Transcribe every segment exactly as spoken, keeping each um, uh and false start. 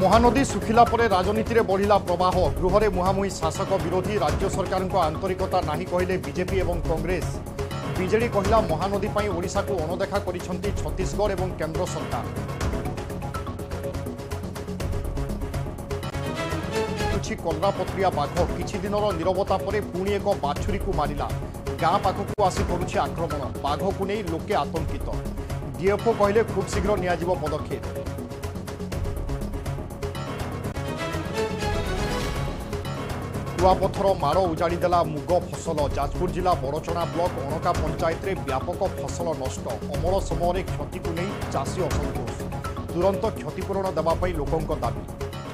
महानदी सुखिला परे राजनीति रे बढ़िला प्रवाह गृहरे मुहामुही शासक विरोधी राज्य सरकार को आंतरिकता नहीं कहले बीजेपी एवं कांग्रेस। बीजेडी कहला महानदी पर ओडिशा को अणदेखा करिसेंती छत्तीसगढ़ एवं केंद्र सरकार। कलरापत्रिया बाघ किछि दिनर नीरवता परे पुणी एक बाछुरी को मारिला। गाँ पाखक आसी करुछि आक्रमण। बाघ को नहीं लोके आतंकित। डीएफओ कहले खूब शीघ्र नियाजिबो पदक्षेप। कुआपथर माड़ उजाड़ीदेला मुग फसल। जाजपुर जिला बड़चना ब्लॉक अणका पंचायत में व्यापक फसल नष्ट। अमल समय क्षति को नहीं चाषी असंतोष। तुरंत क्षतिपूरण देवाई लोकों दाबी।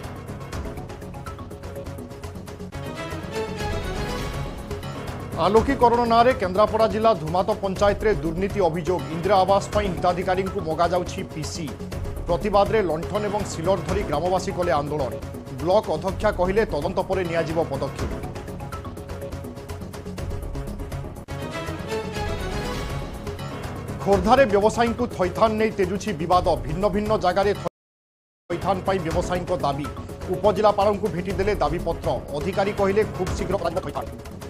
आलोकीकरण नारे केन्द्रापड़ा जिला धुमात पंचायत में दुर्नीति अभियोग। इंदिरा आवास पर हिताधिकारी को मगा जाउछि पीसी। प्रतिवाद में लंठन और सिलर धरी ग्रामवासी कले आंदोलन। ब्लॉक अध्यक्षा कहले तदंत पर नियाजिबो पदक्षेप। खोर्धारे व्यवसायी को थैथान नहीं तेजुछि विवाद। भिन्न भिन्न जगार थैथान पाई व्यवसायी दाबी। उपजिलापाल को भेटी देले दाबीपत्र। अधिकारी कहले खूब शीघ्र थैथान।